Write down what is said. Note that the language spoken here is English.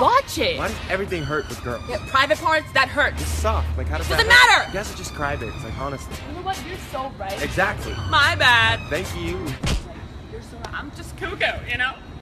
watch it. Why does everything hurt with girls? Yeah, private parts, that hurt. It's soft. Like, how does Doesn't that hurt? matter. You guys are just crybabies, like, honestly. You know what? You're so right. Exactly. My bad. Thank you. You're so right. I'm just cuckoo, you know?